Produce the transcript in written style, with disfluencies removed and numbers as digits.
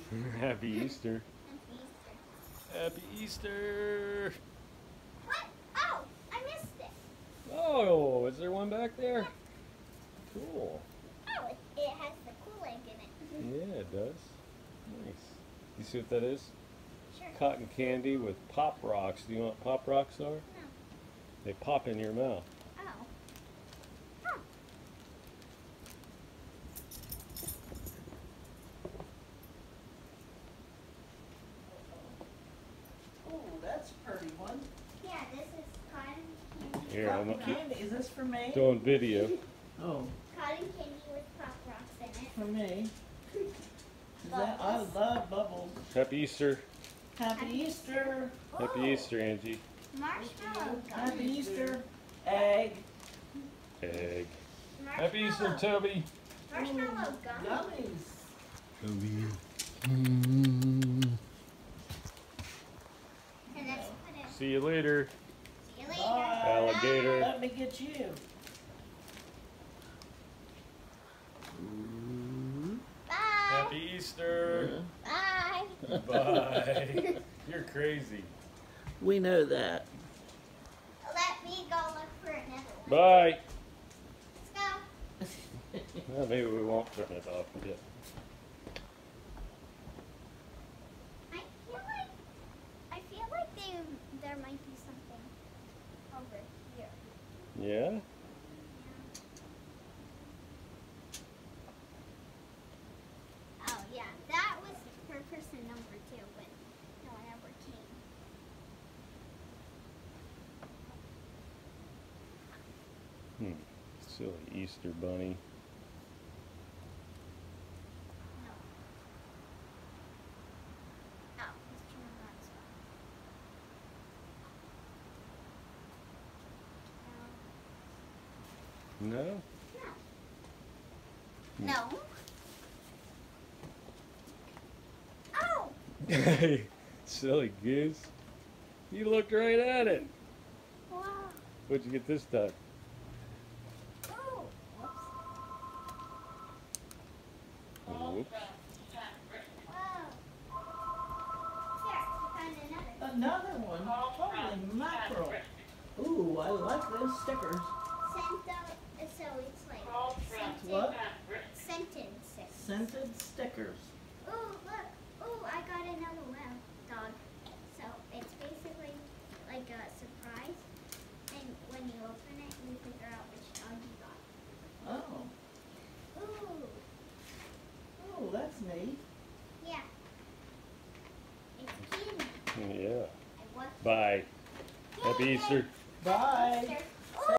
Happy Easter. Happy Happy Easter. Easter. What? Oh, I missed it. Oh, is there one back there? Yeah. Cool. Oh, it has the Kool-Aid in it. Yeah, it does. Nice. You see what that is? Sure. Cotton candy with Pop Rocks. Do you know what Pop Rocks are? No. They pop in your mouth. Oh. Huh. Oh, that's a pretty one. Yeah, this is cotton candy. Here, I'm Cotton candy. Is this for me? doing video. Oh, Cotton candy with Pop Rocks in it. for me. Is that, I love bubbles. Happy Easter. Happy Easter. Happy Ooh, Easter, Angie. Marshmallow Happy gummies. Easter. Egg. Egg. Happy Easter, Marshmallow. Toby. Marshmallow gummies. Gummies. Toby. And let's put it. See you later. See you later. Bye. Alligator. Let me get you. Bye. Happy Easter. Bye. Bye. You're crazy. We know that. Let me go look for another one. Bye. Let's go. Well, maybe we won't turn it off yet. I feel like there might be something over here. Yeah? Oh yeah, that was per person number 2, but no one ever came. Silly Easter bunny. No. Oh, let's turn that side. No? No. No. Oh! Hey, silly goose. You looked right at it. Wow. What'd you get this time? Oh. Whoops. Whoops. Whoa. Here, I found another. Another one. Holy mackerel. Ooh, I like those stickers. So it's like What? scented six. Scented stickers. Ooh, look. Ooh, I got another dog. So it's basically like a surprise. And when you open it, you figure out which dog you got. Oh. Ooh, Oh, that's neat. yeah. It's cute. Yeah. I was Bye. Happy Easter. Bye. Easter.